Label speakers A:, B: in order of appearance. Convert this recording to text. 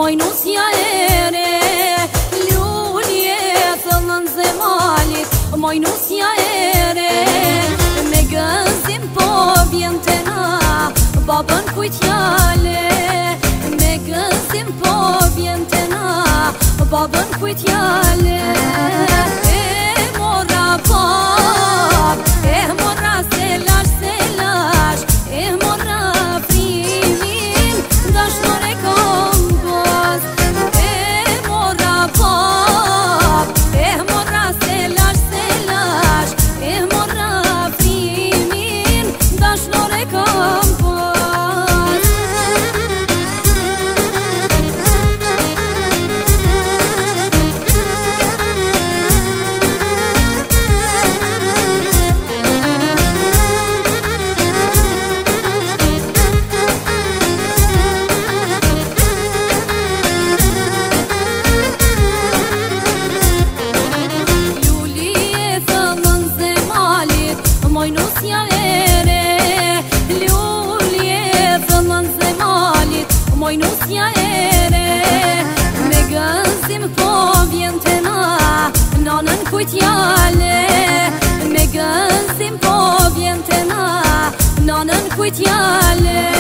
A: mojnusja ere, lulje thëllën zemalit, mojnusja ere, me gëzim po vjen të na, babën kujtjale, me gëzim po vjen të na, babën kujtjale. E mora pap, e mora selash, e mora frimin, dashnore kom pas. E mora pap, e mora selash, e mora frimin, dashnore kom pas. Mojnusja ere, lulje thëllën zemalit, mojnusja ere, me gëzim po vjen të na, nanën kujtjale, me gëzim po vjen të na, nanën kujtjale.